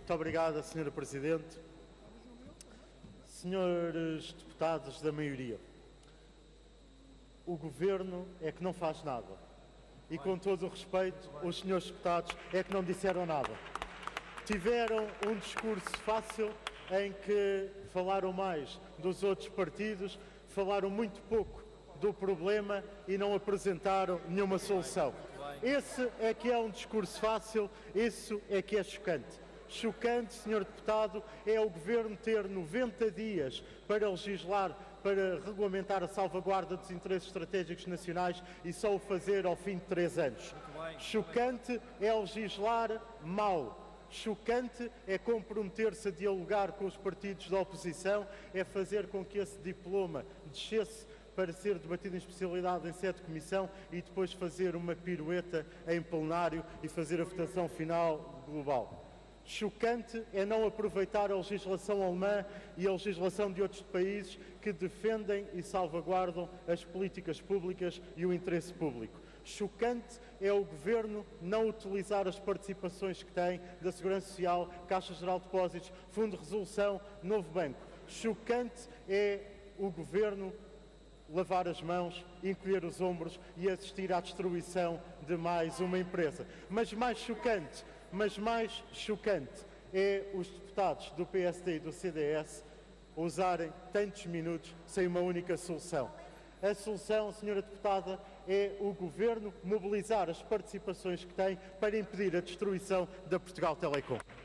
Muito obrigado, Sra. Presidente. Senhores deputados da maioria, o Governo é que não faz nada. E, com todo o respeito, os senhores deputados é que não disseram nada. Tiveram um discurso fácil em que falaram mais dos outros partidos, falaram muito pouco do problema e não apresentaram nenhuma solução. Esse é que é um discurso fácil, isso é que é chocante. Chocante, Sr. Deputado, é o Governo ter 90 dias para legislar, para regulamentar a salvaguarda dos interesses estratégicos nacionais e só o fazer ao fim de 3 anos. Chocante é legislar mal. Chocante é comprometer-se a dialogar com os partidos da oposição, é fazer com que esse diploma descesse para ser debatido em especialidade em sede de comissão e depois fazer uma pirueta em plenário e fazer a votação final global. Chocante é não aproveitar a legislação alemã e a legislação de outros países que defendem e salvaguardam as políticas públicas e o interesse público. Chocante é o Governo não utilizar as participações que tem da Segurança Social, Caixa Geral de Depósitos, Fundo de Resolução, Novo Banco. Chocante é o Governo lavar as mãos, encolher os ombros e assistir à destruição de mais uma empresa. Mas mais chocante é os deputados do PSD e do CDS usarem tantos minutos sem uma única solução. A solução, Sra. Deputada, é o Governo mobilizar as participações que tem para impedir a destruição da Portugal Telecom.